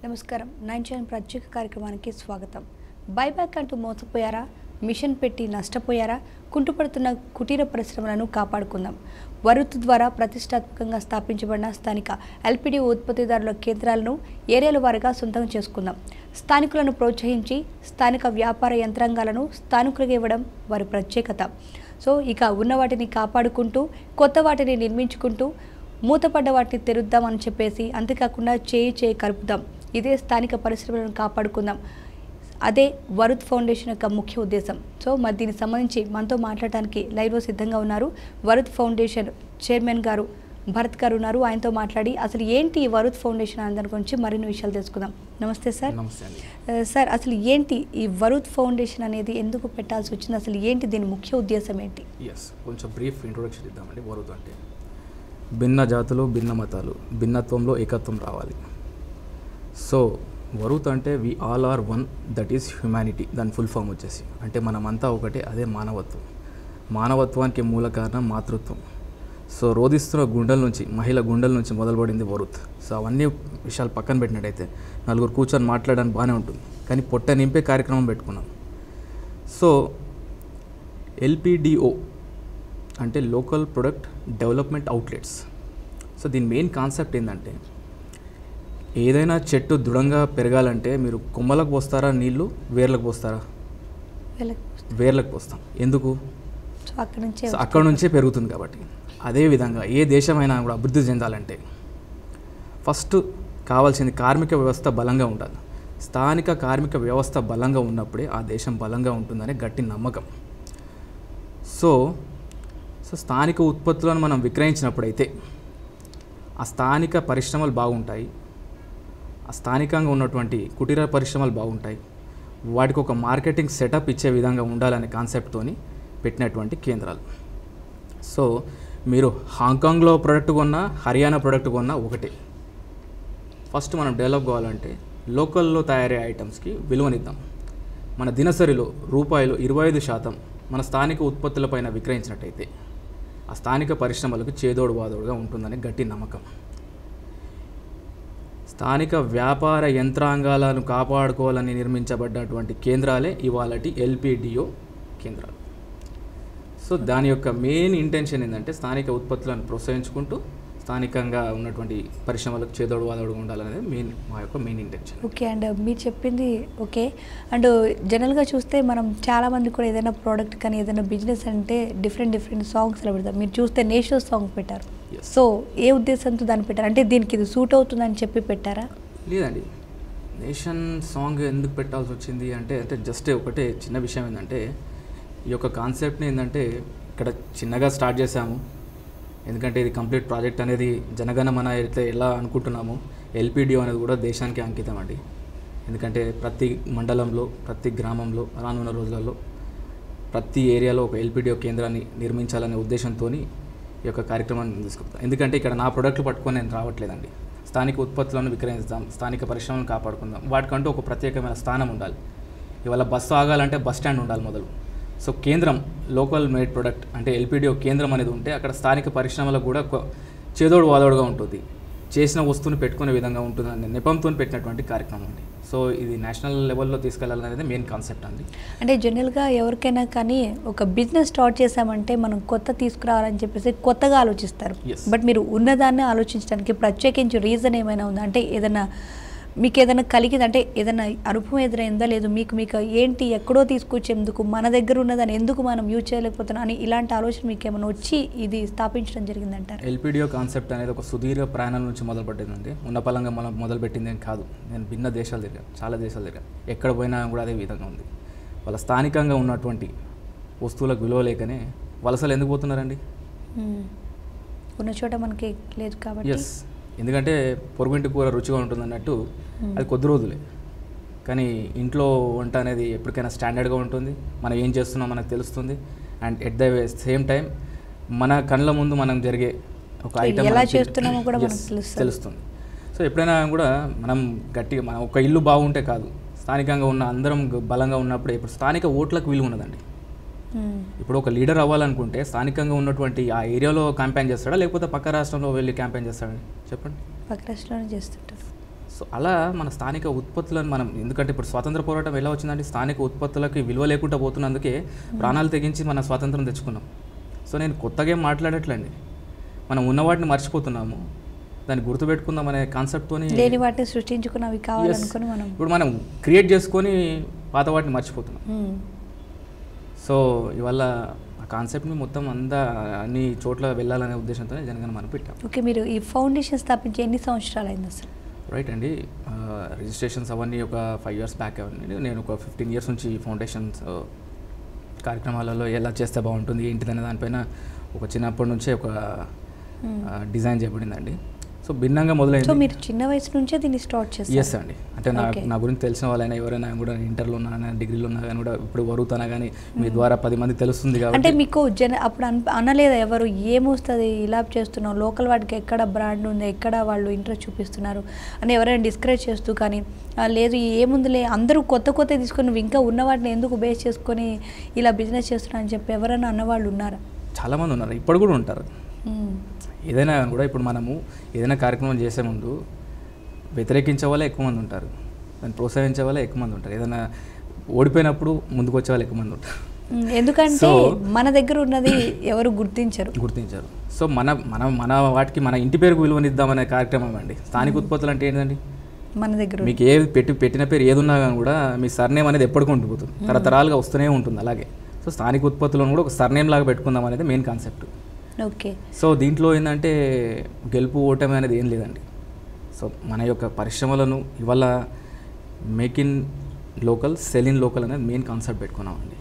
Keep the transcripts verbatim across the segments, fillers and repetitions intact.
నమస్కారం nine channel ప్రత్యేక కార్యక్రమానికి స్వాగతం. బైబ్యాక్ అంటూ మోసపోయారా, మిషన్ పెట్టి నష్టపోయారా, కుంటుపడుతున్న కుటీర పరిశ్రమలను కాపాడుకుందాం. వరుత్ ద్వారా ప్రతిష్టాత్మకంగా స్థాపించబడిన స్థానిక ఎల్పిడి ఉత్పత్తిదారుల కేంద్రాలను ఏరియాల వారీగా సొంతం చేసుకుందాం. స్థానికులను ప్రోత్సహించి స్థానిక వ్యాపార యంత్రాంగాలను స్థానికులకు ఇవ్వడం వారి ప్రత్యేకత. సో ఇక ఉన్న వాటిని కాపాడుకుంటూ కొత్త వాటిని నిర్మించుకుంటూ మూతపడ్డ వాటిని తెరుద్దామని చెప్పేసి, అంతేకాకుండా చేయి చేయి కలుపుదాం, ఇదే స్థానిక పరిశ్రమలను కాపాడుకుందాం, అదే వరుత్ ఫౌండేషన్ యొక్క ముఖ్య ఉద్దేశం. సో మరి దీనికి సంబంధించి మనతో మాట్లాడటానికి లైవ్లో సిద్ధంగా ఉన్నారు వరుత్ ఫౌండేషన్ చైర్మన్ గారు భరత్ గారు ఉన్నారు. ఆయనతో మాట్లాడి అసలు ఏంటి ఈ వరుత్ ఫౌండేషన్ అనే దాని గురించి మరిన్ని విషయాలు తెలుసుకుందాం. నమస్తే సార్. నమస్తే సార్, అసలు ఏంటి ఈ వరుత్ ఫౌండేషన్ అనేది, ఎందుకు పెట్టాల్సి వచ్చింది, అసలు ఏంటి దీని ముఖ్య ఉద్దేశం ఏంటి? ఎస్ కొంచెం బ్రీఫ్ ఇంట్రొడక్షన్ ఇద్దామండి. వరుత్ అంటే భిన్న జాతులు, భిన్న మతాలు, భిన్నత్వంలో ఏకత్వం రావాలి. సో వరుత్ అంటే we all are one, that is humanity. దాని ఫుల్ ఫామ్ వచ్చేసి అంటే మనమంతా ఒకటే, అదే మానవత్వం. మానవత్వానికి మూల కారణం మాతృత్వం. సో రోధిస్తున్న గుండెల నుంచి, మహిళ గుండెల నుంచి మొదలుపడింది వరుత్. సో అవన్నీ విషయాలు పక్కన పెట్టినట్టయితే నలుగురు కూర్చొని మాట్లాడడానికి బాగానే ఉంటుంది, కానీ పొట్ట నింపే కార్యక్రమం పెట్టుకున్నాం. సో ఎల్పిడిఓ అంటే local product development outlets. So దీని మెయిన్ కాన్సెప్ట్ ఏంటంటే, ఏదైనా చెట్టు దృఢంగా పెరగాలంటే మీరు కొమ్మలకు పోస్తారా నీళ్ళు, వేర్లకు పోస్తారా? వేర్లకు పోస్తాం. ఎందుకు? అక్కడ నుంచే అక్కడ నుంచే పెరుగుతుంది కాబట్టి. అదేవిధంగా ఏ దేశమైనా కూడా అభివృద్ధి చెందాలంటే ఫస్ట్ కావాల్సింది కార్మిక వ్యవస్థ బలంగా ఉండాలి. స్థానిక కార్మిక వ్యవస్థ బలంగా ఉన్నప్పుడే ఆ దేశం బలంగా ఉంటుందనే గట్టి నమ్మకం. సో సో స్థానిక ఉత్పత్తులను మనం విక్రయించినప్పుడైతే ఆ స్థానిక పరిశ్రమలు బాగుంటాయి, ఆ స్థానికంగా ఉన్నటువంటి కుటీర పరిశ్రమలు బాగుంటాయి, వాటికి ఒక మార్కెటింగ్ సెటప్ ఇచ్చే విధంగా ఉండాలనే కాన్సెప్ట్తోని పెట్టినటువంటి కేంద్రాలు. సో మీరు హాంకాంగ్లో ప్రోడక్ట్ కొన్నా, హర్యానా ప్రోడక్ట్ కొన్నా ఒకటే. ఫస్ట్ మనం డెవలప్ కావాలంటే లోకల్లో తయారయ్యే ఐటమ్స్కి విలువనిద్దాం. మన దినసరిలో రూపాయలు ఇరవై ఐదు శాతం మన స్థానిక ఉత్పత్తులపైన విక్రయించినట్టయితే ఆ స్థానిక పరిశ్రమలకు చేదోడు వాదోడుగా ఉంటుందని గట్టి నమ్మకం. స్థానిక వ్యాపార యంత్రాంగాలను కాపాడుకోవాలని నిర్మించబడ్డటువంటి కేంద్రాలే ఇవాళటి ఎల్పిడిఓ కేంద్రాలు. సో దాని యొక్క మెయిన్ ఇంటెన్షన్ ఏంటంటే స్థానిక ఉత్పత్తులను ప్రోత్సహించుకుంటూ స్థానికంగా ఉన్నటువంటి పరిశ్రమలకు చేదోడు వాదోడుగా ఉండాలనేది మెయిన్ మా యొక్క మెయిన్ ఇంటెన్షన్. ఓకే. అండ్ మీరు చెప్పింది ఓకే. అండ్ జనరల్గా చూస్తే మనం చాలామంది కూడా ఏదైనా ప్రోడక్ట్ కానీ ఏదైనా బిజినెస్ అంటే డిఫరెంట్ డిఫరెంట్ సాంగ్స్ ఇలా పెడతారు. మీరు చూస్తే నేషనల్ సాంగ్ పెట్టారు. సో ఏ ఉద్దేశంతో దాన్ని పెట్టారు? అంటే దీనికి ఇది సూట్ అవుతుందని చెప్పి పెట్టారా? లేదండి, నేషన్ సాంగ్ ఎందుకు పెట్టాల్సి వచ్చింది అంటే అంటే జస్ట్ ఒకటే చిన్న విషయం ఏంటంటే, ఈ యొక్క కాన్సెప్ట్ని ఏంటంటే ఇక్కడ చిన్నగా స్టార్ట్ చేశాము. ఎందుకంటే ఇది కంప్లీట్ ప్రాజెక్ట్ అనేది జనగణమన అయితే ఎలా అనుకుంటున్నామో ఎల్పిడిఓ అనేది కూడా దేశానికి అంకితం అండి. ఎందుకంటే ప్రతి మండలంలో, ప్రతి గ్రామంలో రానున్న రోజులలో ప్రతి ఏరియాలో ఒక ఎల్పిడిఓ కేంద్రాన్ని నిర్మించాలనే ఉద్దేశంతో ఈ యొక్క కార్యక్రమాన్ని తీసుకుంటాం. ఎందుకంటే ఇక్కడ నా ప్రోడక్ట్లు పట్టుకొని నేను రావట్లేదండి. స్థానిక ఉత్పత్తులను విక్రయిస్తాం, స్థానిక పరిశ్రమలను కాపాడుకుందాం. వాటికంటూ ఒక ప్రత్యేకమైన స్థానం ఉండాలి. ఇవాళ బస్సు ఆగాలంటే బస్ స్టాండ్ ఉండాలి మొదలు. సో కేంద్రం, లోకల్ మేడ్ ప్రొడక్ట్ అంటే ఎల్పిడిఓ కేంద్రం అనేది ఉంటే అక్కడ స్థానిక పరిశ్రమలకు కూడా చేదోడు వాదోడుగా ఉంటుంది, చేసిన వస్తువుని పెట్టుకునే విధంగా ఉంటుందని నెపంతో పెట్టినటువంటి కార్యక్రమం అండి. సో ఇది నేషనల్ లెవెల్లో తీసుకెళ్లాలనేది మెయిన్ కాన్సెప్ట్ అండి. అంటే జనరల్గా ఎవరికైనా కానీ ఒక బిజినెస్ స్టార్ట్ చేసామంటే మనం కొత్త తీసుకురావాలని చెప్పేసి కొత్తగా ఆలోచిస్తారు. బట్ మీరు ఉన్నదాన్ని ఆలోచించడానికి ప్రత్యేకించి రీజన్ ఏమైనా ఉందా? అంటే ఏదైనా మీకు ఏదైనా కలిగింది అంటే ఏదైనా అనుభవం ఎదురైందా? లేదు మీకు మీకు ఏంటి ఎక్కడో తీసుకొచ్చేందుకు మన దగ్గర ఉన్నదాన్ని ఎందుకు మనం యూజ్ చేయలేకపోతున్నాం అని ఇలాంటి ఆలోచన మీకు ఏమైనా వచ్చి ఇది స్థాపించడం జరిగిందంటారు? ఎల్పిడిఓ కాన్సెప్ట్ అనేది ఒక సుదీర్ఘ ప్రయాణం నుంచి మొదలుపట్టిందండి. ఉన్న పలంగా మనం మొదలుపెట్టింది ఏం కాదు. నేను భిన్న దేశాలు తిరిగాను, చాలా దేశాలు తిరిగాను. ఎక్కడ పోయినా కూడా అదే విధంగా ఉంది. వాళ్ళ స్థానికంగా ఉన్నటువంటి వస్తువులకు విలువ లేకనే వలసలు ఎందుకు పోతున్నారండి? ఉన్న చోట మనకి లేదు కాబట్టి. ఎస్, ఎందుకంటే పొరుగుంటి కూర రుచిగా ఉంటుంది అన్నట్టు అది కొద్ది రోజులే, కానీ ఇంట్లో వంట అనేది ఎప్పటికైనా స్టాండర్డ్గా ఉంటుంది. మనం ఏం చేస్తున్నాం మనకు తెలుస్తుంది. And at the same time మన కళ్ళ ముందు మనం జరిగే ఒక ఐటమ్ ఎలా చేస్తున్నామో కూడా మనకు తెలుస్తుంది. సో ఎప్పుడైనా కూడా మనం గట్టిగా మనం ఒక ఇల్లు బాగుంటే కాదు, స్థానికంగా ఉన్న అందరం బలంగా ఉన్నప్పుడు ఇప్పుడు స్థానిక ఓట్లకు విలువ ఉన్నదండి. ఇప్పుడు ఒక లీడర్ అవ్వాలనుకుంటే స్థానికంగా ఉన్నటువంటి ఆ ఏరియాలో క్యాంపెయిన్ చేస్తాడా, లేకపోతే పక్క రాష్ట్రంలో వెళ్ళి క్యాంపెయిన్ చేస్తాడని చెప్పండి? పక్క రాష్ట్రంలో చేస్తుంటారు. సో అలా మన స్థానిక ఉత్పత్తులను మనం, ఎందుకంటే ఇప్పుడు స్వాతంత్ర పోరాటం ఎలా వచ్చిందంటే స్థానిక ఉత్పత్తులకి విలువ లేకుండా పోతున్నందుకే ప్రాణాలు తెగించి మన స్వాతంత్రం తెచ్చుకున్నాం. సో నేను కొత్తగా ఏం మాట్లాడట్లండి, మనం ఉన్న వాటిని మర్చిపోతున్నాము, దాన్ని గుర్తుపెట్టుకుందాం అనే కాన్సెప్ట్తోని లేని వాటిని సృష్టించుకున్నవి కావాలనుకుని మనం ఇప్పుడు మనం క్రియేట్ చేసుకొని పాత వాటిని మర్చిపోతున్నాం. సో ఇవాళ ఆ కాన్సెప్ట్ని మొత్తం అంతా అన్ని చోట్ల వెళ్ళాలనే ఉద్దేశంతో జనగణ మనం పెట్టాం. ఓకే, మీరు ఈ ఫౌండేషన్ స్థాపించి ఎన్ని సంవత్సరాలు అయింది అసలు? రైట్ అండి, రిజిస్ట్రేషన్స్ అవన్నీ ఒక ఫైవ్ ఇయర్స్ బ్యాక్ అవ్వండి. నేను ఒక ఫిఫ్టీన్ ఇయర్స్ నుంచి ఫౌండేషన్స్ కార్యక్రమాలలో ఎలా చేస్తే బాగుంటుంది ఏంటిదనే దానిపైన ఒక చిన్నప్పటి నుంచే ఒక డిజైన్ చేయబడిందండి. సో భిన్నంగా మొదలైంది. సో మీరు చిన్న వయసు నుంచే దీన్ని స్టార్ట్ చేస్తారు? ఎస్ అండి, అంటే నా నా గురించి తెలిసిన వాళ్ళైనా ఎవరైనా కూడా ఇంటర్లో ఉన్నా డిగ్రీలో ఉన్నా కానీ కూడా ఇప్పుడు వరుతానా కానీ మీ ద్వారా పది మంది తెలుస్తుంది కాబట్టి. అంటే మీకు జన అప్పుడు అన్ అనలేదా ఎవరు ఏమొస్తుంది ఇలా చేస్తున్నాం, లోకల్ వాటికి ఎక్కడ బ్రాండ్ ఉంది, ఎక్కడ వాళ్ళు ఇంట్రెస్ట్ చూపిస్తున్నారు అని ఎవరైనా డిస్కరేజ్ చేస్తూ, కానీ లేదు ఏముందిలే అందరూ కొత్త కొత్త తీసుకొని నువ్వు ఇంకా ఉన్న వాటిని ఎందుకు బేస్ చేసుకొని ఇలా బిజినెస్ చేస్తున్నా అని చెప్పి ఎవరైనా అన్నవాళ్ళు ఉన్నారా? చాలామంది ఉన్నారు, ఇప్పుడు కూడా ఉంటారు. ఏదైనా కూడా ఇప్పుడు మనము ఏదైనా కార్యక్రమం చేసే ముందు వ్యతిరేకించే వాళ్ళే ఎక్కువ మంది ఉంటారు, దాన్ని ప్రోత్సహించే వాళ్ళే ఎక్కువ మంది ఉంటారు, ఏదైనా ఓడిపోయినప్పుడు ముందుకు వచ్చే వాళ్ళు ఎక్కువ మంది ఉంటారు. ఎందుకంటే మన దగ్గర ఉన్నది ఎవరు గుర్తించరు గుర్తించరు సో మన మన మన వాటికి మన ఇంటి పేరుకు విలువనిద్దామనే కార్యక్రమం అండి. స్థానిక ఉత్పత్తులు అంటే ఏంటండి, మన దగ్గర మీకు ఏది పెట్టి పెట్టిన పేరు ఏది ఉన్నా కానీ కూడా మీ సర్నేమ్ అనేది ఎప్పటికీ ఉండిపోతుంది, తరతరాలుగా వస్తూనే ఉంటుంది. అలాగే సో స్థానిక ఉత్పత్తులను కూడా ఒక సర్నేమ్ లాగా పెట్టుకుందాం అనేది మెయిన్ కాన్సెప్ట్. ఓకే, సో దీంట్లో ఏంటంటే గెలుపు ఓటమి అనేది ఏం లేదండి. సో మన యొక్క పరిశ్రమలను ఇవాళ make in local sell in local అనేది మెయిన్ కాన్సెప్ట్ పెట్టుకున్నామండి.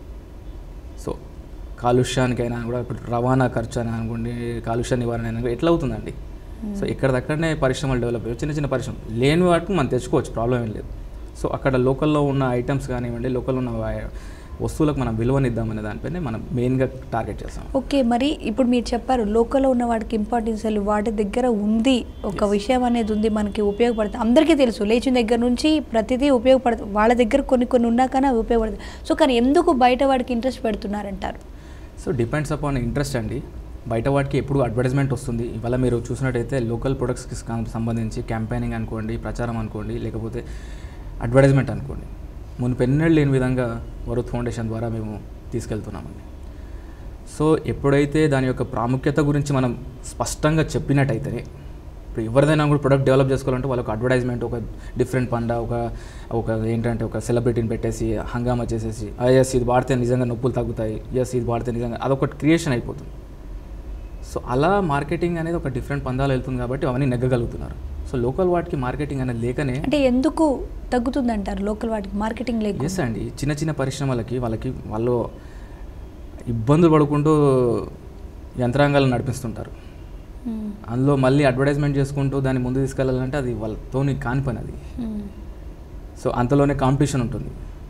సో కాలుష్యానికైనా కూడా ఇప్పుడు రవాణా ఖర్చు అని అనుకోండి, కాలుష్య నివారణ అయినా ఎట్లా అవుతుందండి. సో ఇక్కడిదక్కడనే పరిశ్రమలు డెవలప్ అయ్యి చిన్న చిన్న పరిశ్రమలు లేని వాటికి మనం తెచ్చుకోవచ్చు, ప్రాబ్లం ఏం లేదు. సో అక్కడ లోకల్లో ఉన్న ఐటమ్స్ కానివ్వండి, లోకల్లో ఉన్న వస్తువులకు మనం విలువనిద్దామనే దానిపైనే మనం మెయిన్గా టార్గెట్ చేస్తాం. ఓకే, మరి ఇప్పుడు మీరు చెప్పారు లోకల్లో ఉన్న వాటికి ఇంపార్టెన్స్ వాటి దగ్గర ఉంది, ఒక విషయం అనేది ఉంది మనకి ఉపయోగపడుతుంది, అందరికీ తెలుసు లేచిన దగ్గర నుంచి ప్రతిదీ ఉపయోగపడుతుంది, వాళ్ళ దగ్గర కొన్ని కొన్ని ఉన్నా కానీ అవి ఉపయోగపడుతుంది. సో కానీ ఎందుకు బయట వాడికి ఇంట్రెస్ట్ పెడుతున్నారంటారు? సో డిపెండ్స్ అపాన్ ఇంట్రెస్ట్ అండి. బయట వాటికి ఎప్పుడు అడ్వర్టైజ్మెంట్ వస్తుంది. ఇవాళ మీరు చూసినట్టయితే లోకల్ ప్రొడక్ట్స్కి సంబంధించి క్యాంపెయినింగ్ అనుకోండి, ప్రచారం అనుకోండి, లేకపోతే అడ్వర్టైజ్మెంట్ అనుకోండి, మునుపెన్నెళ్ళు లేని విధంగా వరుత్ ఫౌండేషన్ ద్వారా మేము తీసుకెళ్తున్నామండి. సో ఎప్పుడైతే దాని యొక్క ప్రాముఖ్యత గురించి మనం స్పష్టంగా చెప్పినట్టయితేనే, ఇప్పుడు ఎవరిదైనా కూడా ప్రొడక్ట్ డెవలప్ చేసుకోవాలంటే వాళ్ళకి అడ్వర్టైజ్మెంట్ ఒక డిఫరెంట్ పండ ఒక ఒక ఏంటంటే ఒక సెలబ్రిటీని పెట్టేసి హంగామా చేసేసి ఎస్ ఇది వాడితే నిజంగా నొప్పులు తగ్గుతాయి, ఎస్ ఇది వాడితే నిజంగా అదొకటి క్రియేషన్ అయిపోతుంది. సో అలా మార్కెటింగ్ అనేది ఒక డిఫరెంట్ పందాలు వెళ్తుంది కాబట్టి అవన్నీ నెగ్గగలుగుతున్నారు. సో లోకల్ వాటికి మార్కెటింగ్ అనేది లేకనే. అంటే ఎందుకు తగ్గుతుంది అంటారు లోకల్ వాటికి మార్కెటింగ్ లేక? ఎస్ అండి, చిన్న చిన్న పరిశ్రమలకి వాళ్ళకి వాళ్ళు ఇబ్బందులు పడుకుంటూ యంత్రాంగాలను నడిపిస్తుంటారు. అందులో మళ్ళీ అడ్వర్టైజ్మెంట్ చేసుకుంటూ దాన్ని ముందు తీసుకెళ్ళాలంటే అది వాళ్ళతోని కాని పని అది. సో అంతలోనే కాంపిటీషన్ ఉంటుంది.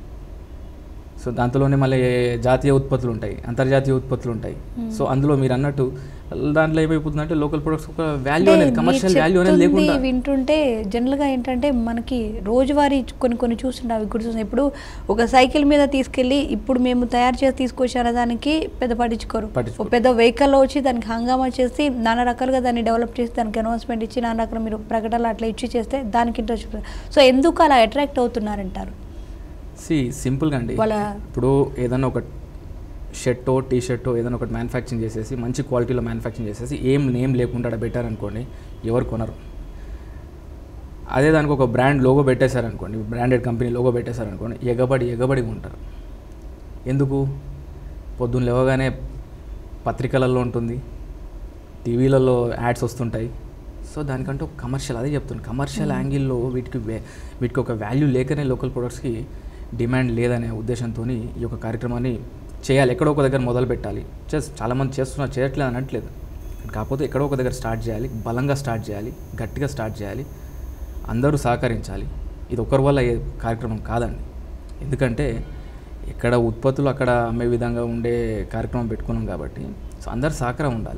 సో దాంట్లోనే మళ్ళీ జాతీయ ఉత్పత్తులు ఉంటాయి, అంతర్జాతీయ ఉత్పత్తులు ఉంటాయి. సో అందులో మీరు అన్నట్టు దాంట్లో ఏమైపోతుందంటే లోకల్ ప్రొడక్ట్స్ ఒక వాల్యూ అనేది, కమర్షియల్ వాల్యూ అనేది లేకుండా వింటుంటే జనరల్గా ఏంటంటే మనకి రోజువారీ కొన్ని కొన్ని చూస్తుంటే అవి గుర్తున్నాయి. ఇప్పుడు ఒక సైకిల్ మీద తీసుకెళ్ళి ఇప్పుడు మేము తయారు చేసి తీసుకొచ్చారు దానికి పెద్ద పట్టించుకోరు. ఒక పెద్ద వెహికల్లో వచ్చి దానికి హంగామా చేసి నానా రకాలుగా దాన్ని డెవలప్ చేసి దానికి అనౌన్స్మెంట్ ఇచ్చి నానా రకాల మీరు ప్రకటనలు అట్లా ఇచ్చి చేస్తే దానికి ఇంట్రెస్ట్ చూపుతారు. సో ఎందుకు అలా అట్రాక్ట్ అవుతున్నారంటారు? సి సింపుల్గా అండి, ఇప్పుడు ఏదైనా ఒక షర్టో టీ షర్టో ఏదైనా ఒకటి మ్యానుఫ్యాక్చరింగ్ చేసేసి మంచి క్వాలిటీలో మ్యానుఫ్యాక్చరింగ్ చేసేసి ఏం నేమ్ లేకుండా బెటర్ అనుకోండి, ఎవరు కొనరు. అదే దానికి ఒక బ్రాండ్ లోగో పెట్టేశారనుకోండి, బ్రాండెడ్ కంపెనీ లోగో పెట్టేశారనుకోండి, ఎగబడి ఎగబడి ఉంటారు. ఎందుకు? పొద్దున్న లేవగానే పత్రికలలో ఉంటుంది, టీవీలలో యాడ్స్ వస్తుంటాయి. సో దానికంటే ఒక కమర్షియల్, అదే చెప్తున్నాను, కమర్షియల్ యాంగిల్లో వీటికి వీటికి ఒక వాల్యూ లేకనే లోకల్ ప్రొడక్ట్స్కి డిమాండ్ లేదనే ఉద్దేశంతో ఈ యొక్క కార్యక్రమాన్ని చేయాలి. ఎక్కడో ఒక దగ్గర మొదలు పెట్టాలి. చేసి చాలామంది చేస్తున్నారు, చేయట్లేదు అనట్లేదు, కాకపోతే ఎక్కడో ఒక దగ్గర స్టార్ట్ చేయాలి, బలంగా స్టార్ట్ చేయాలి, గట్టిగా స్టార్ట్ చేయాలి, అందరూ సహకరించాలి. ఇది ఒకరి వల్ల ఏ కార్యక్రమం కాదండి. ఎందుకంటే ఎక్కడ ఉత్పత్తులు అక్కడ అమ్మే విధంగా ఉండే కార్యక్రమం పెట్టుకున్నాం కాబట్టి సో అందరు సహకారం ఉండాలి.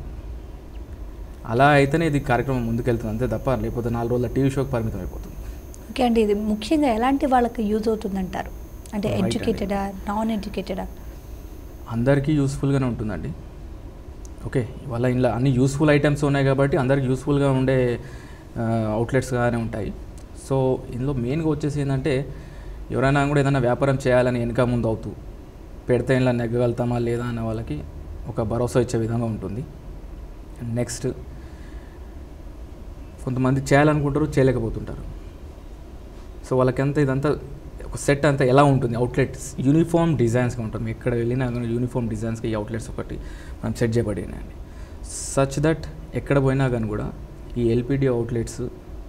అలా అయితేనే ఇది కార్యక్రమం ముందుకెళ్తుంది, అంతే తప్ప లేకపోతే నాలుగు రోజుల టీవీ షోకి పరిమితం అయిపోతుంది. ఓకే అండి, ఇది ముఖ్యంగా ఎలాంటి వాళ్ళకి యూజ్ అవుతుందంటారు? అంటే ఎడ్యుకేటెడా, నాన్ ఎడ్యుకేటెడా? అందరికీ యూస్ఫుల్గానే ఉంటుందండి. ఓకే, ఇవాళ ఇలా అన్ని యూస్ఫుల్ ఐటమ్స్ ఉన్నాయి కాబట్టి అందరికి యూస్ఫుల్గా ఉండే అవుట్లెట్స్గానే ఉంటాయి. సో ఇందులో మెయిన్గా వచ్చేసి ఏంటంటే ఎవరైనా కూడా ఏదైనా వ్యాపారం చేయాలని వెనక ముందు అవుతూ పెడితే ఇలా నెగ్గగలుగుతామా లేదా అన్న వాళ్ళకి ఒక భరోసా ఇచ్చే విధంగా ఉంటుంది. అండ్ నెక్స్ట్ కొంతమంది చేయాలనుకుంటారు, చేయలేకపోతుంటారు. సో వాళ్ళకంతా ఇదంతా ఒక సెట్ అంతా ఎలా ఉంటుంది, అవుట్లెట్స్ యూనిఫామ్ డిజైన్స్గా ఉంటుంది. మీరు ఎక్కడ వెళ్ళినా కానీ యూనిఫామ్ డిజైన్స్కి ఈ అవుట్లెట్స్ ఒకటి మనం సెట్ చేయబడినాయండి. సచ్ దట్ ఎక్కడ పోయినా కానీ కూడా ఈ ఎల్పిడి అవుట్లెట్స్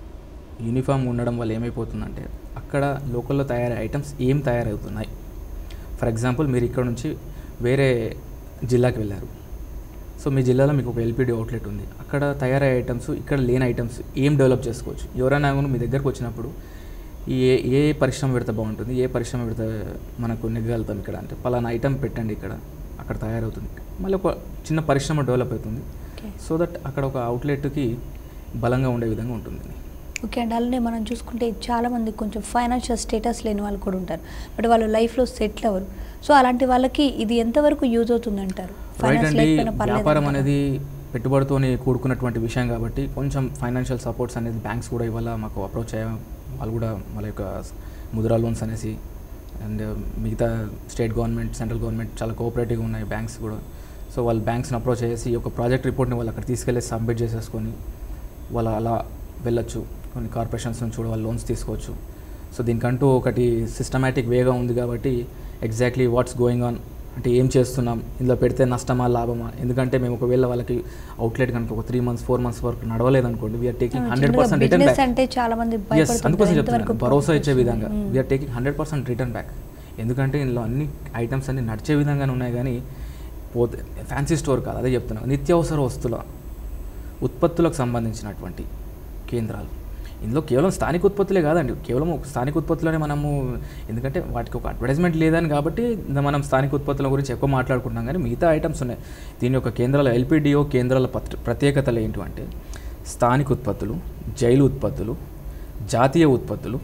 యూనిఫామ్ ఉండడం వల్ల ఏమైపోతుందంటే అక్కడ లోకల్లో తయారయ్యే ఐటమ్స్ ఏం తయారవుతున్నాయి. ఫర్ ఎగ్జాంపుల్ మీరు ఇక్కడ నుంచి వేరే జిల్లాకి వెళ్ళారు. సో మీ జిల్లాలో మీకు ఒక ఎల్పిడి అవుట్లెట్ ఉంది. అక్కడ తయారయ్యే ఐటమ్స్ ఇక్కడ లేని ఐటమ్స్ ఏం డెవలప్ చేసుకోవచ్చు. ఎవరైనా కూడా మీ దగ్గరకు వచ్చినప్పుడు ఏ ఏ పరిశ్రమ పెడితే బాగుంటుంది, ఏ పరిశ్రమ పెడితే మనకు నెగ్గగలుగుతాం ఇక్కడ అంటే పలానా ఐటమ్ పెట్టండి ఇక్కడ, అక్కడ తయారవుతుంది. మళ్ళీ ఒక చిన్న పరిశ్రమ డెవలప్ అవుతుంది. సో దట్ అక్కడ ఒక అవుట్లెట్కి బలంగా ఉండే విధంగా ఉంటుంది. ఓకే అండి. అలానే మనం చూసుకుంటే చాలామంది కొంచెం ఫైనాన్షియల్ స్టేటస్ లేని వాళ్ళు కూడా ఉంటారు, బట్ వాళ్ళు లైఫ్లో సెటిల్ అవ్వరు. సో అలాంటి వాళ్ళకి ఇది ఎంతవరకు యూజ్ అవుతుంది అంటారు? రైట్ అండి, వ్యాపారం అనేది పెట్టుబడితోనే కూడుకున్నటువంటి విషయం కాబట్టి కొంచెం ఫైనాన్షియల్ సపోర్ట్స్ అనేది బ్యాంక్స్ కూడా ఇవాళ మాకు అప్రోచ్ అయ్యే వాళ్ళు కూడా వాళ్ళ యొక్క ముద్రా లోన్స్ అనేసి అండ్ మిగతా స్టేట్ గవర్నమెంట్, సెంట్రల్ గవర్నమెంట్ చాలా కోఆపరేటివ్గా ఉన్నాయి బ్యాంక్స్ కూడా. సో వాళ్ళు బ్యాంక్స్ని అప్రోచ్ చేసి ఒక ప్రాజెక్ట్ రిపోర్ట్ని వాళ్ళు అక్కడ తీసుకెళ్ళి సబ్మిట్ చేసేసుకొని వాళ్ళు అలా వెళ్ళొచ్చు. కొన్ని కార్పొరేషన్స్ నుంచి కూడా వాళ్ళు లోన్స్ తీసుకోవచ్చు. సో దీనికంటూ ఒకటి సిస్టమేటిక్ వేగా ఉంది కాబట్టి ఎగ్జాక్ట్లీ వాట్స్ గోయింగ్ ఆన్ అంటే ఏం చేస్తున్నాం, ఇందులో పెడితే నష్టమా లాభమా. ఎందుకంటే మేము ఒకవేళ వాళ్ళకి అవుట్లెట్ కనుక ఒక త్రీ మంత్స్ ఫోర్ మంత్స్ వరకు నడవలేదు అనుకోండి, we're taking hundred percent return back. Yes, అందుకోసం చెప్తున్నాను, భరోసా ఇచ్చే విధంగా we're taking hundred percent return back. ఎందుకంటే ఇందులో అన్ని ఐటమ్స్ అన్ని నడిచే విధంగానే ఉన్నాయి కానీ పోతే ఫ్యాన్సీ స్టోర్ కాదు. అదే చెప్తున్నాను, నిత్యావసర వస్తువుల ఉత్పత్తులకు సంబంధించినటువంటి కేంద్రాలు. ఇందులో కేవలం స్థానిక ఉత్పత్తులే కాదండి, కేవలం ఒక స్థానిక ఉత్పత్తులనే మనము, ఎందుకంటే వాటికి ఒక అడ్వర్టైజ్మెంట్ లేదని కాబట్టి మనం స్థానిక ఉత్పత్తుల గురించి ఎక్కువ మాట్లాడుకుంటున్నాం. కానీ మిగతా ఐటమ్స్ ఉన్నాయి. దీని యొక్క కేంద్రాల ఎల్పిడిఓ కేంద్రాల ప్రత్యేకతలు ఏంటంటే స్థానిక ఉత్పత్తులు, జైలు ఉత్పత్తులు, జాతీయ ఉత్పత్తులు,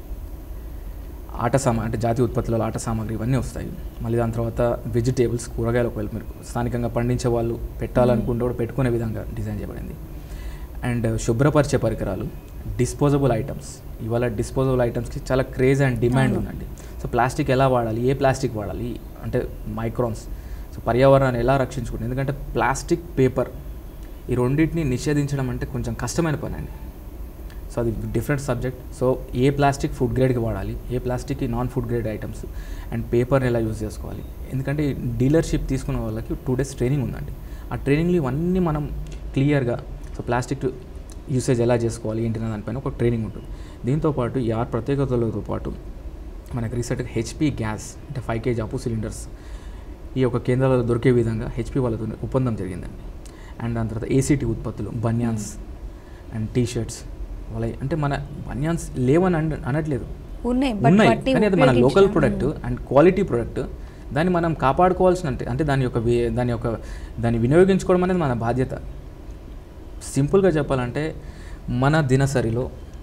ఆట సామా అంటే జాతీయ ఉత్పత్తులలో ఆట సామాగ్రి ఇవన్నీ వస్తాయి. మళ్ళీ దాని తర్వాత వెజిటేబుల్స్, కూరగాయలు ఒకవేళ మీరు స్థానికంగా పండించే వాళ్ళు పెట్టాలనుకుంటే కూడా పెట్టుకునే విధంగా డిజైన్ చేయబడింది. అండ్ శుభ్రపరిచే పరికరాలు, డిస్పోజబుల్ ఐటమ్స్. ఇవాళ డిస్పోజబుల్ ఐటమ్స్కి చాలా క్రేజ్ అండ్ డిమాండ్ ఉందండి. సో ప్లాస్టిక్ ఎలా వాడాలి, ఏ ప్లాస్టిక్ వాడాలి అంటే మైక్రాన్స్. సో పర్యావరణాన్ని ఎలా రక్షించుకుంటుంది, ఎందుకంటే ప్లాస్టిక్, పేపర్ ఈ రెండింటిని నిషేధించడం అంటే కొంచెం కష్టమైన పని అండి. సో అది డిఫరెంట్ సబ్జెక్ట్. సో ఏ ప్లాస్టిక్ ఫుడ్ గ్రేడ్కి వాడాలి, ఏ ప్లాస్టిక్కి non food grade items, and పేపర్ని ఎలా యూజ్ చేసుకోవాలి. ఎందుకంటే డీలర్షిప్ తీసుకున్న వాళ్ళకి టూ డేస్ ట్రైనింగ్ ఉందండి. ఆ ట్రైనింగ్లో ఇవన్నీ మనం క్లియర్గా, సో ప్లాస్టిక్ యూసేజ్ ఎలా చేసుకోవాలి ఏంటి దానిపైన ఒక ట్రైనింగ్ ఉంటుంది. దీంతోపాటు ఈ ఆరు ప్రత్యేకతలతో పాటు మనకి రీసెంట్గా హెచ్పి గ్యాస్ అంటే ఫైవ్ కేజీ అప్పు సిలిండర్స్ ఈ యొక్క కేంద్రాలలో దొరికే విధంగా హెచ్పి వాళ్ళతో ఒప్పందం జరిగిందండి. అండ్ దాని తర్వాత ఏసీటీ ఉత్పత్తులు, బనియాన్స్ అండ్ టీ షర్ట్స్ వాళ్ళ అంటే మన బనియాన్స్ లేవని అన అనట్లేదు, ఉన్నాయి, కానీ అది మన local product and quality product. దాన్ని మనం కాపాడుకోవాల్సిన అంటే అంటే దాని యొక్క దాని యొక్క దాన్ని వినియోగించుకోవడం అనేది మన బాధ్యత. సింపుల్గా చెప్పాలంటే మన దినసరిలో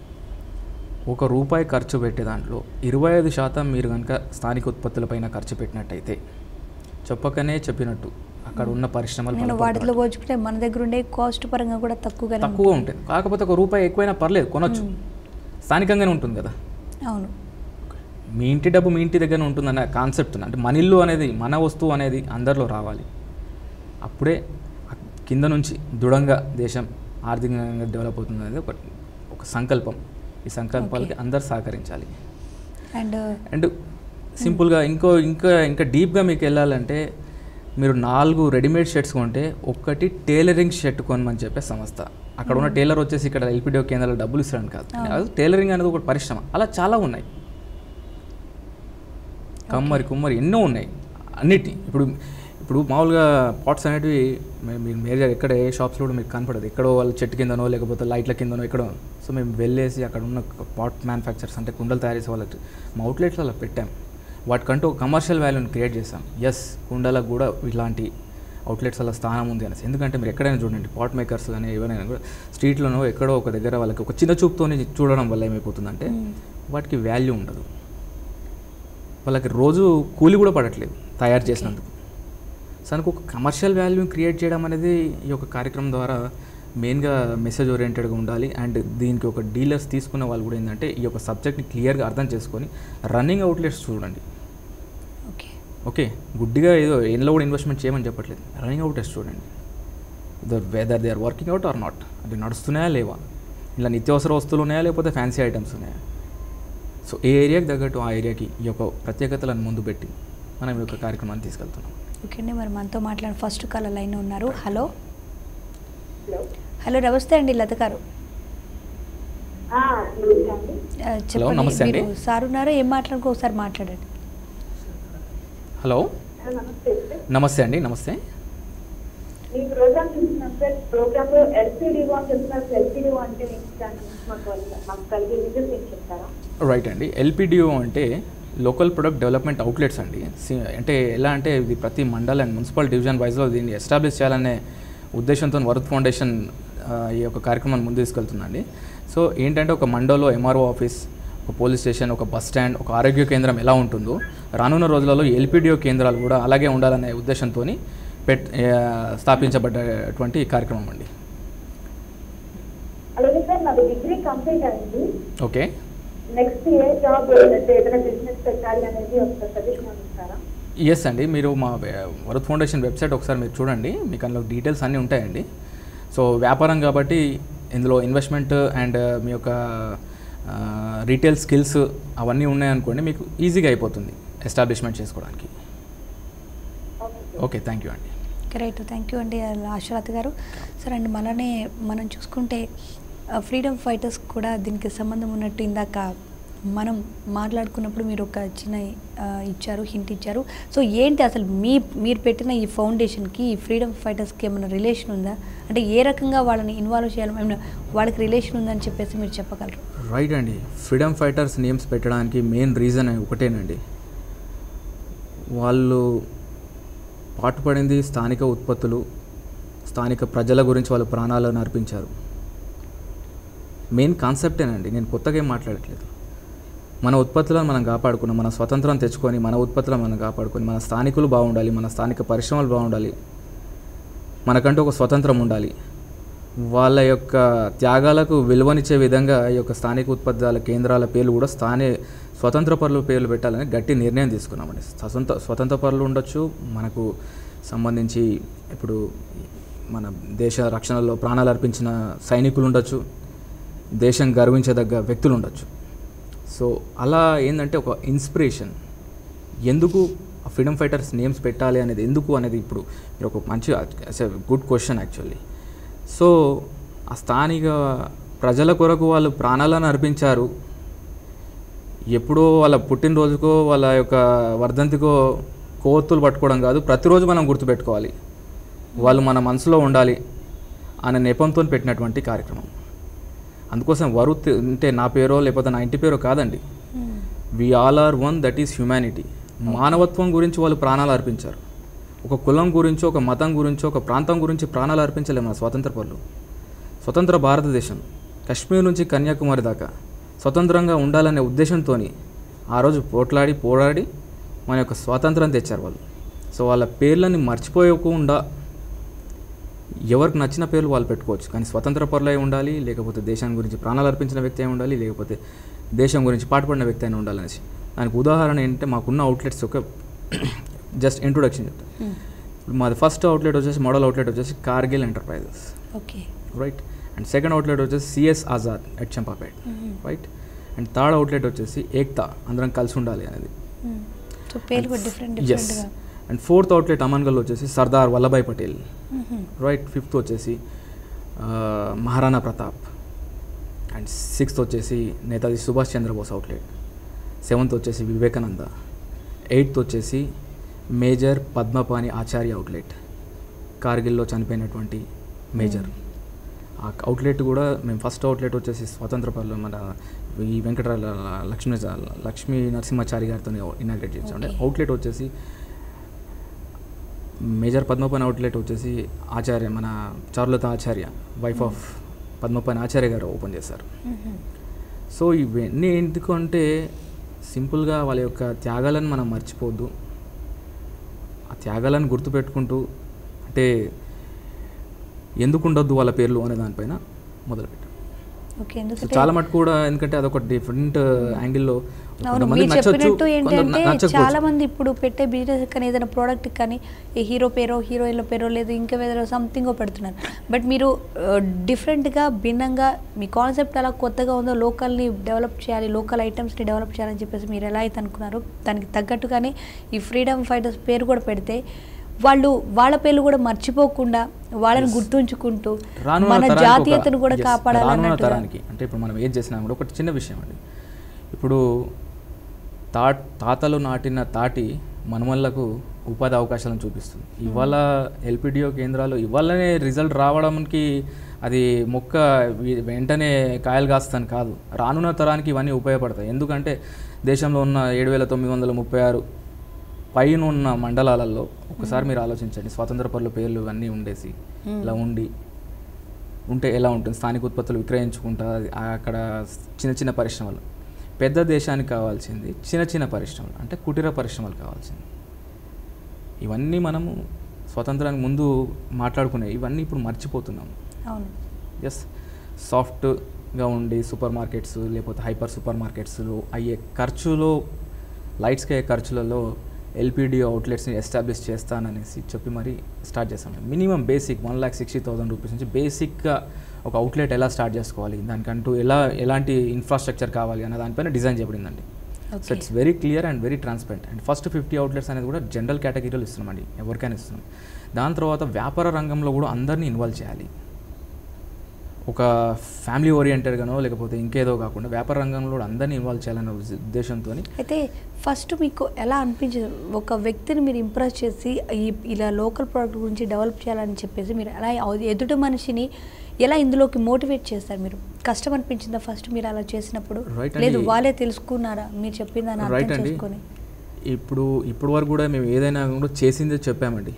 ఒక రూపాయి ఖర్చు పెట్టే దాంట్లో ఇరవై ఐదు శాతం మీరు కనుక స్థానిక ఉత్పత్తులపైన ఖర్చు పెట్టినట్టయితే చెప్పకనే చెప్పినట్టు అక్కడ ఉన్న పరిశ్రమలు వాటిలో పోల్చుకుంటే మన దగ్గర ఉండే కాస్ట్ పరంగా కూడా తక్కువగా తక్కువ ఉంటుంది. కాకపోతే ఒక రూపాయి ఎక్కువైనా పర్లేదు, కొనొచ్చు, స్థానికంగానే ఉంటుంది కదా. అవును, మీ ఇంటి డబ్బు మీ ఇంటి దగ్గర ఉంటుందనే కాన్సెప్ట్ ఉంది. అంటే మన ఇల్లు అనేది, మన వస్తువు అనేది అందరిలో రావాలి. అప్పుడే కింద నుంచి దృఢంగా దేశం ఆర్థికంగా డెవలప్ అవుతుంది అనేది ఒక ఒక సంకల్పం. ఈ సంకల్పాలకి అందరు సహకరించాలి. అండ్ అండ్ సింపుల్గా ఇంకో ఇంకా ఇంకా డీప్గా మీకు వెళ్ళాలంటే మీరు నాలుగు రెడీమేడ్ షర్ట్స్ కొంటే ఒక్కటి టైలరింగ్ షర్ట్ కొనమని చెప్పే సంస్థ. అక్కడ ఉన్న టైలర్ వచ్చేసి ఇక్కడ ఎల్పిడిఓ కేంద్రాలు డబ్బులు ఇస్తారని కాదు, అది టైలరింగ్ అనేది ఒక పరిశ్రమ. అలా చాలా ఉన్నాయి, కమ్మరి కుమ్మరి ఎన్నో ఉన్నాయి అన్నిటి. ఇప్పుడు ఇప్పుడు మామూలుగా పాట్స్ అనేటివి మీరు మేజర్ ఎక్కడ ఏ షాప్స్లో కూడా మీకు కనపడదు, ఎక్కడో వాళ్ళు చెట్టు కిందనో లేకపోతే లైట్ల కిందనో ఎక్కడో. సో మేము వెళ్ళేసి అక్కడ ఉన్న పాట్ మ్యానుఫ్యాక్చర్స్ అంటే కుండలు తయారు చేసే వాళ్ళకి మా అవుట్లెట్స్ అలా పెట్టాం. వాటికంటూ ఒక కమర్షియల్ వాల్యూని క్రియేట్ చేస్తాం. ఎస్, కుండలకు కూడా ఇలాంటి అవుట్లెట్స్ అలా స్థానం ఉంది అనేసి. ఎందుకంటే మీరు ఎక్కడైనా చూడండి, పాట్ మేకర్స్ కానీ ఎవరైనా కూడా స్ట్రీట్లోనో ఎక్కడో ఒక దగ్గర వాళ్ళకి ఒక చిన్న చూపుతోనే చూడడం వల్ల ఏమైపోతుందంటే వాటికి వాల్యూ ఉండదు, వాళ్ళకి రోజు కూలి కూడా పడట్లేదు తయారు చేసినందుకు. సో దానికి ఒక కమర్షియల్ వాల్యూని క్రియేట్ చేయడం అనేది ఈ యొక్క కార్యక్రమం ద్వారా మెయిన్గా మెసేజ్ ఓరియంటెడ్గా ఉండాలి. అండ్ దీనికి ఒక డీలర్స్ తీసుకున్న వాళ్ళు కూడా ఏంటంటే ఈ యొక్క సబ్జెక్ట్ని క్లియర్గా అర్థం చేసుకొని రన్నింగ్ అవుట్లెట్స్ చూడండి. ఓకే ఓకే గుడ్డిగా ఏదో ఎందులో కూడా ఇన్వెస్ట్మెంట్ చేయమని చెప్పట్లేదు. రన్నింగ్ అవుట్లెట్స్ చూడండి, the whether they are working out or not, అది నడుస్తున్నాయా లేవా, ఇలా నిత్యావసర వస్తువులు ఉన్నాయా లేకపోతే ఫ్యాన్సీ ఐటమ్స్ ఉన్నాయా. సో ఏ ఏరియాకి తగ్గట్టు ఆ ఏరియాకి ఈ యొక్క ప్రత్యేకతలను ముందు పెట్టి మనం ఈ యొక్క కార్యక్రమాన్ని తీసుకెళ్తున్నాం. ఓకే అండి, మరి మనతో మాట్లాడిన ఫస్ట్ కాల్ లైన్ ఉన్నారు. హలో హలో నమస్తే అండి లత గారు. చెప్పండి సార్ ఉన్నారో ఏం మాట్లాడుకో ఒకసారి మాట్లాడండి. హలో నమస్తే అండి. నమస్తే. రైట్ అండి. ఎల్పిడిఓ అంటే లోకల్ ప్రొడక్ట్ డెవలప్మెంట్ అవుట్లెట్స్ అండి. అంటే ఎలా అంటే ఇది ప్రతి మండల్ అండ్ మున్సిపల్ డివిజన్ వైజ్లో దీన్ని ఎస్టాబ్లిష్ చేయాలనే ఉద్దేశంతో వరుత్ ఫౌండేషన్ ఈ యొక్క కార్యక్రమాన్ని ముందు తీసుకెళ్తుందండి. సో ఏంటంటే ఒక మండల్లో ఎంఆర్ఓ ఆఫీస్, ఒక పోలీస్ స్టేషన్, ఒక బస్ స్టాండ్, ఒక ఆరోగ్య కేంద్రం ఎలా ఉంటుందో రానున్న రోజులలో ఎల్పిడిఓ కేంద్రాలు కూడా అలాగే ఉండాలనే ఉద్దేశంతో పెట్ స్థాపించబడ్డటువంటి కార్యక్రమం అండి. ఓకే ఎస్ అండి, మీరు మా వరుత్ ఫౌండేషన్ వెబ్సైట్ ఒకసారి మీరు చూడండి, మీకు అందులో డీటెయిల్స్ అన్నీ ఉంటాయండి. సో వ్యాపారం కాబట్టి ఇందులో ఇన్వెస్ట్మెంట్ అండ్ మీ యొక్క రీటైల్ స్కిల్స్ అవన్నీ ఉన్నాయనుకోండి, మీకు ఈజీగా అయిపోతుంది ఎస్టాబ్లిష్మెంట్ చేసుకోవడానికి. ఓకే థ్యాంక్ యూ అండి. రైట్, థ్యాంక్ యూ అండి ఆశలత గారు. సరే అండి, మననే మనం చూసుకుంటే ఫ్రీడమ్ ఫైటర్స్ కూడా దీనికి సంబంధం ఉన్నట్టు ఇందాక మనం మాట్లాడుకున్నప్పుడు మీరు ఒక చిన్న ఇచ్చారు, హింట్ ఇచ్చారు. సో ఏంటి అసలు మీ మీరు పెట్టిన ఈ ఫౌండేషన్కి ఈ ఫ్రీడమ్ ఫైటర్స్కి ఏమైనా రిలేషన్ ఉందా, అంటే ఏ రకంగా వాళ్ళని ఇన్వాల్వ్ చేయాలి, ఏమైనా వాళ్ళకి రిలేషన్ ఉందని చెప్పేసి మీరు చెప్పగలరు? రైట్ అండి, ఫ్రీడమ్ ఫైటర్స్ నేమ్స్ పెట్టడానికి మెయిన్ రీజన్ ఒకటేనండి, వాళ్ళు పాటుపడింది స్థానిక ఉత్పత్తులు, స్థానిక ప్రజల గురించి వాళ్ళు ప్రాణాలను అర్పించారు. మెయిన్ కాన్సెప్టేనండి, నేను కొత్తగా ఏం మాట్లాడట్లేదు. మన ఉత్పత్తులను మనం కాపాడుకున్నాం, మన స్వతంత్రం తెచ్చుకొని మన ఉత్పత్తులను మనం కాపాడుకొని మన స్థానికులు బాగుండాలి, మన స్థానిక పరిశ్రమలు బాగుండాలి, మనకంటూ ఒక స్వతంత్రం ఉండాలి. వాళ్ళ యొక్క త్యాగాలకు విలువనిచ్చే విధంగా ఈ యొక్క స్థానిక ఉత్పత్తుల కేంద్రాల పేర్లు కూడా స్థానిక స్వతంత్ర పరుల పేర్లు పెట్టాలని గట్టి నిర్ణయం తీసుకున్నామండి. స్వతంత్ర స్వతంత్ర పరులు ఉండొచ్చు, మనకు సంబంధించి ఇప్పుడు మన దేశ రక్షణలో ప్రాణాలు అర్పించిన సైనికులు ఉండొచ్చు, దేశం గర్వించదగ్గ వ్యక్తులు ఉండొచ్చు. సో అలా ఏంటంటే ఒక ఇన్స్పిరేషన్, ఎందుకు ఫ్రీడమ్ ఫైటర్స్ నేమ్స్ పెట్టాలి అనేది ఎందుకు అనేది ఇప్పుడు మీరు ఒక మంచి గుడ్ క్వశ్చన్ యాక్చువల్లీ. సో ఆ స్థానిక ప్రజల కొరకు వాళ్ళు ప్రాణాలను అర్పించారు. ఎప్పుడో వాళ్ళ పుట్టినరోజుకో వాళ్ళ యొక్క వర్ధంతికో కోవత్తులు పట్టుకోవడం కాదు, ప్రతిరోజు మనం గుర్తుపెట్టుకోవాలి, వాళ్ళు మన మనసులో ఉండాలి అనే నెపంతో పెట్టినటువంటి కార్యక్రమం. అందుకోసం వరుత్ అంటే నా పేరో లేకపోతే నా ఇంటి పేరో కాదండి, we all are one, that is humanity. మానవత్వం గురించి వాళ్ళు ప్రాణాలు అర్పించారు. ఒక కులం గురించో, ఒక మతం గురించో, ఒక ప్రాంతం గురించి ప్రాణాలు అర్పించలేము మన స్వతంత్ర పరులు. స్వతంత్ర భారతదేశం కశ్మీర్ నుంచి కన్యాకుమారి దాకా స్వతంత్రంగా ఉండాలనే ఉద్దేశంతో ఆ రోజు పోట్లాడి పోరాడి మన యొక్క స్వాతంత్రం తెచ్చారు వాళ్ళు. సో వాళ్ళ పేర్లని మర్చిపోయకుండా ఎవరికి నచ్చిన పేర్లు వాళ్ళు పెట్టుకోవచ్చు, కానీ స్వతంత్ర పరులై ఉండాలి, లేకపోతే దేశం గురించి ప్రాణాలు అర్పించిన వ్యక్తి అయి ఉండాలి, లేకపోతే దేశం గురించి పాటుపడిన వ్యక్తి అయినా ఉండాలనేసి. దానికి ఉదాహరణ ఏంటంటే మాకున్న అవుట్లెట్స్ ఒక జస్ట్ ఇంట్రొడక్షన్ చెప్తాను. ఇప్పుడు మాది ఫస్ట్ అవుట్లెట్ వచ్చేసి మోడల్ అవుట్లెట్ వచ్చేసి Kargil enterprises, okay right. And second outlet వచ్చేసి CS Azad at Champapet, right. And third outlet వచ్చేసి ఏక్తా, అందరం కలిసి ఉండాలి అనేది. Yes. And fourth outlet Amangal వచ్చేసి సర్దార్ వల్లభాయ్ పటేల్, రైట్. ఫిఫ్త్ వచ్చేసి మహారాణా ప్రతాప్. అండ్ సిక్స్త్ వచ్చేసి నేతాజీ సుభాష్ చంద్రబోస్ అవుట్లెట్. సెవెంత్ వచ్చేసి వివేకానంద. ఎయిత్ వచ్చేసి మేజర్ పద్మపాణి ఆచార్య అవుట్లెట్, కార్గిల్లో చనిపోయినటువంటి మేజర్. ఆ అవుట్లెట్ కూడా మేము ఫస్ట్ అవుట్లెట్ వచ్చేసి స్వతంత్ర పరులు మన ఈ వెంకట లక్ష్మీ లక్ష్మీ నరసింహాచారి గారితో ఇనాగ్రేట్ చేసాం. అవుట్లెట్ వచ్చేసి మేజర్ పద్మపాణి అవుట్లెట్ వచ్చేసి ఆచార్య మన చారులత ఆచార్య, వైఫ్ ఆఫ్ పద్మపాణి ఆచార్య గారు ఓపెన్ చేశారు. సో ఇవన్నీ ఎందుకు అంటే సింపుల్గా వాళ్ళ యొక్క త్యాగాలను మనం మర్చిపోవద్దు. ఆ త్యాగాలను గుర్తుపెట్టుకుంటూ, అంటే ఎందుకు ఉండొద్దు వాళ్ళ పేర్లు అనే దానిపైన మొదలుపెట్టాం. ఓకే, ఎందుకంటే చాలా మటుకు కూడా ఎందుకంటే అదొక డిఫరెంట్ యాంగిల్లో అవును మీరు చెప్పినట్టు ఏంటంటే చాలా మంది ఇప్పుడు పెట్టే బిజినెస్ కానీ ఏదైనా ప్రోడక్ట్ కానీ ఈ హీరో పేరో హీరోయిన్ల పేరో లేదు ఇంకా ఏదో సంథింగ్ పెడుతున్నారు. బట్ మీరు డిఫరెంట్గా భిన్నంగా మీ కాన్సెప్ట్ అలా కొత్తగా ఉందో లోకల్ని డెవలప్ చేయాలి, లోకల్ ఐటమ్స్ని డెవలప్ చేయాలని చెప్పేసి మీరు ఎలా అయితే అనుకున్నారో దానికి తగ్గట్టుగానే ఈ ఫ్రీడమ్ ఫైటర్స్ పేరు కూడా పెడితే వాళ్ళు వాళ్ళ పేర్లు కూడా మర్చిపోకుండా వాళ్ళని గుర్తుంచుకుంటూ మన జాతీయతను కూడా కాపాడాలన్న తరానికి. అంటే ఇప్పుడు మనం ఏం చేసినా కూడా ఒకటి చిన్న విషయం అండి, ఇప్పుడు తా తాతలు నాటిన తాటి మనమల్లకు ఉపాధి అవకాశాలను చూపిస్తుంది. ఇవాళ ఎల్పిడిఓ కేంద్రాలు ఇవాళనే రిజల్ట్ రావడానికి అది మొక్క వెంటనే కాయలు కాస్తాను కాదు, రానున్న తరానికి ఇవన్నీ ఉపయోగపడతాయి. ఎందుకంటే దేశంలో ఉన్న ఏడు వేల తొమ్మిది వందల ముప్పై ఆరు పైన ఉన్న మండలాలలో ఒకసారి మీరు ఆలోచించండి, స్వాతంత్ర పరుల పేర్లు ఇవన్నీ ఉండేసి ఇలా ఉండి ఉంటే ఎలా ఉంటుంది? స్థానిక ఉత్పత్తులు విక్రయించుకుంటా అక్కడ చిన్న చిన్న పరిశ్రమలు. పెద్ద దేశానికి కావాల్సింది చిన్న చిన్న పరిశ్రమలు, అంటే కుటీర పరిశ్రమలు కావాల్సింది. ఇవన్నీ మనము స్వతంత్రానికి ముందు మాట్లాడుకునే ఇవన్నీ ఇప్పుడు మర్చిపోతున్నాము. అవును, ఎస్, సాఫ్ట్గా ఉండి సూపర్ మార్కెట్స్ లేకపోతే హైపర్ సూపర్ మార్కెట్స్లో అయ్యే ఖర్చులో లైట్స్కి అయ్యే ఖర్చులలో ఎల్పిడిఓ అవుట్లెట్స్ని ఎస్టాబ్లిష్ చేస్తాననేసి చెప్పి మరి స్టార్ట్ చేస్తాం. Minimum basic one lakh sixty thousand rupees నుంచి బేసిక్గా ఒక అవుట్లెట్ ఎలా స్టార్ట్ చేసుకోవాలి, దానికంటూ ఎలా ఎలాంటి ఇన్ఫ్రాస్ట్రక్చర్ కావాలి అన్న దానిపైన డిజైన్ చేయబడిందండి. So it's very clear and very transparent. And first fifty outlets అనేది కూడా జనరల్ కేటగిరీలో ఇస్తున్నామండి, ఎవరికైనా ఇస్తున్నాం. దాని తర్వాత వ్యాపార రంగంలో కూడా అందరినీ ఇన్వాల్వ్ చేయాలి. ఒక ఫ్యామిలీ ఓరియంటెడ్గానో లేకపోతే ఇంకేదో కాకుండా వ్యాపార రంగంలో కూడా అందరినీ ఇన్వాల్వ్ చేయాలన్న ఉద్దేశంతో. అయితే ఫస్ట్ మీకు ఎలా అనిపించదు ఒక వ్యక్తిని మీరు ఇంప్రెస్ చేసి ఈ ఇలా లోకల్ ప్రోడక్ట్ గురించి డెవలప్ చేయాలని చెప్పేసి మీరు అలా ఎదుటి మనిషిని ఎలా ఇందులోకి మోటివేట్ చేస్తారు? మీరు కష్టం అనిపించిందా ఫస్ట్ మీరు అలా చేసినప్పుడు? లేదు వాళ్ళే తెలుసుకున్నారా మీరు చెప్పిందని అర్థం చేసుకొని? ఇప్పుడు ఇప్పుడు వరకు కూడా మేము ఏదైనా కూడా చేసిందే చెప్పామండి.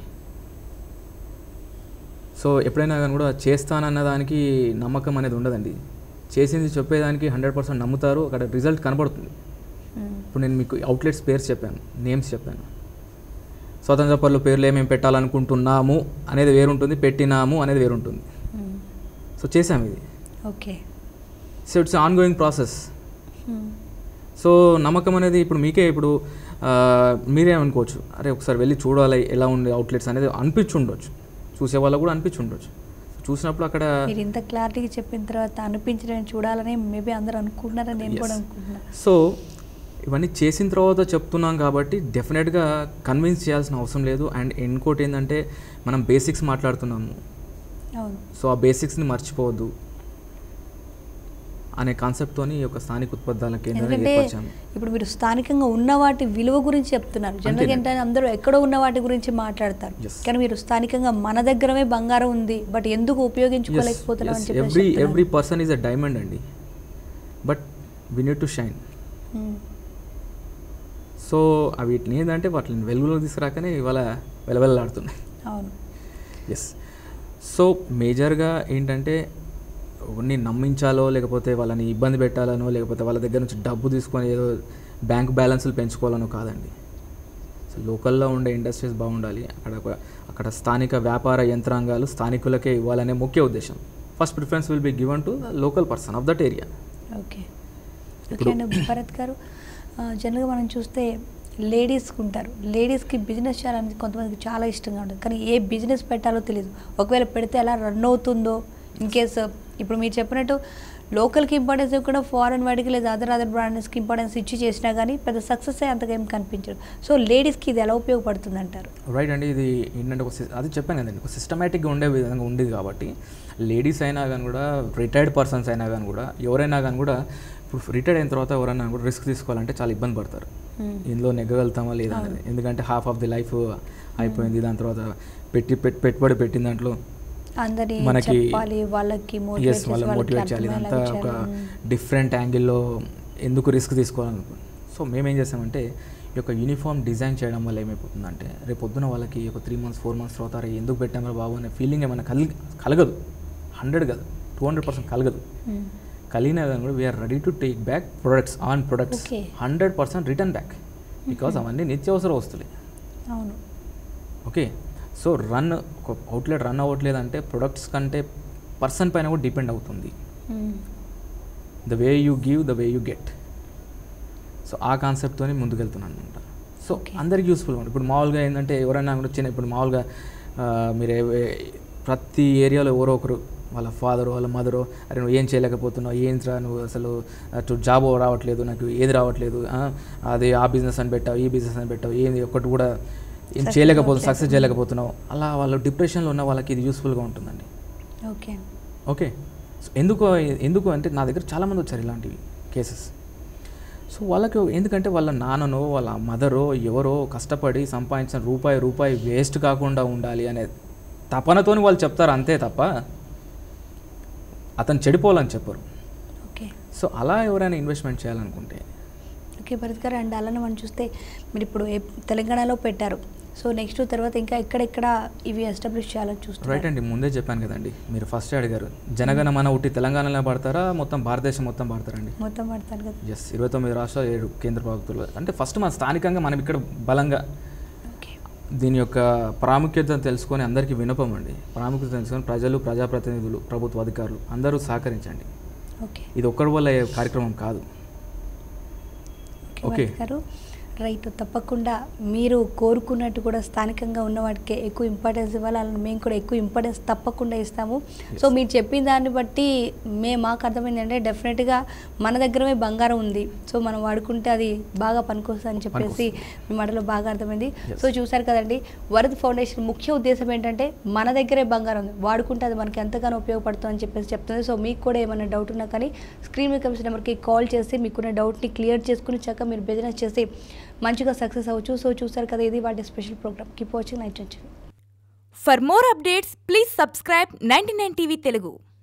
సో ఎప్పుడైనా కానీ కూడా చేస్తానన్న దానికి నమ్మకం అనేది ఉండదండి. చేసింది చెప్పేదానికి హండ్రెడ్ పర్సెంట్ నమ్ముతారు, అక్కడ రిజల్ట్ కనబడుతుంది. ఇప్పుడు నేను మీకు అవుట్లెట్స్ పేర్స్ చెప్పాను, నేమ్స్ చెప్పాను. స్వతంత్ర పరుల పేర్లు ఏమేమి పెట్టాలనుకుంటున్నాము అనేది వేరుంటుంది, పెట్టినాము అనేది వేరుంటుంది. సో చేసాము ఇది. Okay, so it's ongoing process. So నమ్మకం అనేది ఇప్పుడు మీకే ఇప్పుడు మీరేమనుకోవచ్చు, అరే ఒకసారి వెళ్ళి చూడాలి ఎలా ఉండే అవుట్లెట్స్ అనేది అనిపించి ఉండొచ్చు, చూసే వాళ్ళకు కూడా అనిపించి ఉండొచ్చు. చూసినప్పుడు అక్కడ మీరు ఇంత క్లారిటీగా చెప్పిన తర్వాత అనిపించడం చూడాలని మేబీ అందరూ అనుకుంటున్నారని నేను కూడా అనుకుంటున్నాను. సో ఇవన్నీ చేసిన తర్వాత చెప్తున్నాం కాబట్టి డెఫినెట్గా కన్విన్స్ చేయాల్సిన అవసరం లేదు. అండ్ ఇంకోటి ఏంటంటే మనం బేసిక్స్ మాట్లాడుతున్నాము, సో ఆ బేసిక్స్ని మర్చిపోవద్దు అనే కాన్సెప్ట్తోని ఒక స్థానిక ఉత్పత్తుల కేంద్రాన్ని ఏర్పరిచాము. ఇప్పుడు మీరు స్థానికంగా ఉన్న వాటి విలువ గురించి చెప్తున్నారు. జనరల్గా ఏంటంటే అందరూ ఎక్కడో ఉన్న వాటి గురించి మాట్లాడతారు, కానీ మీరు స్థానికంగా మన దగ్గరమే బంగారం ఉంది బట్ ఎందుకు ఉపయోగించుకోలేకపోతున్నాం అని చెప్పి. Every every person is a diamond అండి, but we need to shine. So వీటిని ఏంటంటే వాటిని వెలుగులో తీసుకురాకనే ఇవాళ వెలవెల్లాడుతున్నాయి. అవును, ఎస్. సో మేజర్గా ఏంటంటే ఎవరిని నమ్మించాలో లేకపోతే వాళ్ళని ఇబ్బంది పెట్టాలనో లేకపోతే వాళ్ళ దగ్గర నుంచి డబ్బు తీసుకొని ఏదో బ్యాంక్ బ్యాలెన్స్లు పెంచుకోవాలనో కాదండి. సో లోకల్లో ఉండే ఇండస్ట్రీస్ బాగుండాలి, అక్కడ అక్కడ స్థానిక వ్యాపార యంత్రాంగాలు స్థానికులకే ఇవ్వాలనే ముఖ్య ఉద్దేశం. First preference will be given to the local person of that area. Okay, okay అండి. భరత్ గారు, జనరల్గా మనం చూస్తే లేడీస్కి ఉంటారు, లేడీస్కి బిజినెస్ చేయాలని కొంతమందికి చాలా ఇష్టంగా ఉంటుంది, కానీ ఏ బిజినెస్ పెట్టాలో తెలియదు. ఒకవేళ పెడితే ఎలా రన్ అవుతుందో ఇన్ కేస్ ఇప్పుడు మీరు చెప్పినట్టు లోకల్కి ఇంపార్టెన్స్ కూడా ఫారెన్ వాడికి లేదా అదర్ అదర్ బ్రాండ్స్కి ఇంపార్టెన్స్ ఇచ్చి చేసినా కానీ పెద్ద సక్సెస్ అంతగా ఏం కనిపించదు. సో లేడీస్కి ఇది ఎలా ఉపయోగపడుతుంది అంటారు? రైట్ అండి, ఇది ఏంటంటే ఒక అది చెప్పాను కదండి, ఒక సిస్టమేటిక్గా ఉండే విధంగా ఉండేది కాబట్టి లేడీస్ అయినా కానీ కూడా రిటైర్డ్ పర్సన్స్ అయినా కానీ కూడా ఎవరైనా కానీ కూడా ఇప్పుడు రిటైర్డ్ అయిన తర్వాత ఎవరైనా కూడా రిస్క్ తీసుకోవాలంటే చాలా ఇబ్బంది పడతారు. ఇందులో నెగ్గగలుగుతామా లేదా అనేది, ఎందుకంటే హాఫ్ ఆఫ్ ది లైఫ్ అయిపోయింది, దాని తర్వాత పెట్టి పెట్టుబడి పెట్టిన దాంట్లో మనకి ఎస్ వాళ్ళని మోటివేట్ చేయాలి, ఇదంతా ఒక డిఫరెంట్ యాంగిల్లో ఎందుకు రిస్క్ తీసుకోవాలనుకో. సో మేమేం చేస్తామంటే ఈ యొక్క యూనిఫామ్ డిజైన్ చేయడం వల్ల ఏమైపోతుందంటే రేపు పొద్దున వాళ్ళకి ఒక త్రీ మంత్స్ ఫోర్ మంత్స్ తర్వాత ఎందుకు పెట్టామో బాబు అనే ఫీలింగ్ ఏమైనా కలి కలగదు. హండ్రెడ్ కాదు, టూ హండ్రెడ్ పర్సెంట్ కలగదు. కలిగినా కానీ కూడా we're ready to take back products on products hundred percent return back, because అవన్నీ నిత్యావసర వస్తువులే. అవును, ఓకే. సో రన్ ఒక అవుట్లెట్ రన్ అవ్వట్లేదు అంటే ప్రొడక్ట్స్ కంటే పర్సన్ పైన కూడా డిపెండ్ అవుతుంది. The way you give the way you get. So ఆ కాన్సెప్ట్తో ముందుకెళ్తున్నాను అనమాట. సో అందరికి యూస్ఫుల్గా ఉంటుంది. ఇప్పుడు మామూలుగా ఏంటంటే ఎవరైనా వచ్చిన ఇప్పుడు మామూలుగా మీరు ప్రతి ఏరియాలో ఎవరో ఒకరు వాళ్ళ ఫాదరు వాళ్ళ మదరు అరే నువ్వు ఏం చేయలేకపోతున్నావు, ఏం రా నువ్వు అసలు అటు జాబ్ రావట్లేదు, నాకు ఏది రావట్లేదు, అది ఆ బిజినెస్ అని పెట్టావు ఈ బిజినెస్ అని పెట్టావు, ఏది ఒక్కటి కూడా ఏం చేయలేకపోతున్నావు, సక్సెస్ చేయలేకపోతున్నావు, అలా వాళ్ళు డిప్రెషన్లో ఉన్న వాళ్ళకి ఇది యూస్ఫుల్గా ఉంటుందండి. ఓకే ఓకే సో ఎందుకు ఎందుకు అంటే నా దగ్గర చాలామంది వచ్చారు ఇలాంటివి కేసెస్. సో వాళ్ళకి ఎందుకంటే వాళ్ళ నాన్ననో వాళ్ళ మదరో ఎవరో కష్టపడి సంపాదించిన రూపాయి రూపాయి వేస్ట్ కాకుండా ఉండాలి అనే తపనతోని వాళ్ళు చెప్తారు అంతే తప్ప అతను చెడిపోవాలని చెప్పరు. ఓకే సో అలా ఎవరైనా ఇన్వెస్ట్మెంట్ చేయాలనుకుంటే ఓకే భరత్ గారు. అండ్ అలానే మనం చూస్తే మీరు ఇప్పుడు తెలంగాణలో పెట్టారు, సో నెక్స్ట్ తర్వాత ఇంకా ఎక్కడెక్కడ ఇవి ఎస్టాబ్లిష్ చేయాలని చూస్తారు? రైట్ అండి, ముందే చెప్పాను కదండి, మీరు ఫస్ట్ అడిగారు జనగణమన ఉట్టి తెలంగాణలో పడతారా మొత్తం భారతదేశం మొత్తం పడతారండి? మొత్తం పడతారు కదా. ఎస్, ఇరవై తొమ్మిది రాష్ట్రాలు ఏడు కేంద్ర ప్రభుత్వాలు. అంటే ఫస్ట్ మన స్థానికంగా మనం ఇక్కడ బలంగా దీని యొక్క ప్రాముఖ్యతను తెలుసుకొని అందరికీ వినపం అండి, ప్రాముఖ్యత తెలుసుకొని ప్రజలు ప్రజాప్రతినిధులు ప్రభుత్వ అధికారులు అందరూ సహకరించండి. ఓకే ఇది ఒక్కడి వల్ల కార్యక్రమం కాదు. ఓకే గారు రైట్, తప్పకుండా మీరు కోరుకున్నట్టు కూడా స్థానికంగా ఉన్న వాటికే ఎక్కువ ఇంపార్టెన్స్ ఇవ్వాలి, అలా మేము కూడా ఎక్కువ ఇంపార్టెన్స్ తప్పకుండా ఇస్తాము. సో మీరు చెప్పిన దాన్ని బట్టి మేము మాకు అర్థమైంది అంటే డెఫినెట్గా మన దగ్గరమే బంగారం ఉంది, సో మనం వాడుకుంటే అది బాగా పనికొస్తుంది అని చెప్పేసి మీ మాటలో బాగా అర్థమైంది. సో చూసారు కదండి, వరద్ ఫౌండేషన్ ముఖ్య ఉద్దేశం ఏంటంటే మన దగ్గరే బంగారం ఉంది, వాడుకుంటే అది మనకి ఎంతగానో ఉపయోగపడుతుంది అని చెప్పేసి చెప్తుంది. సో మీకు కూడా ఏమైనా డౌట్ ఉన్నా కానీ స్క్రీన్ మీద కనిపించిన నెంబర్కి కాల్ చేసి మీకున్న డౌట్ని క్లియర్ చేసుకుని చక్కగా మీరు బిజినెస్ చేసి మంచిగా సక్సెస్ అవ్వచ్చు. సో చూసారు కదా, ఇది వాటి special programme. Keep watching night. For more updates please subscribe ninety nine TV Telugu.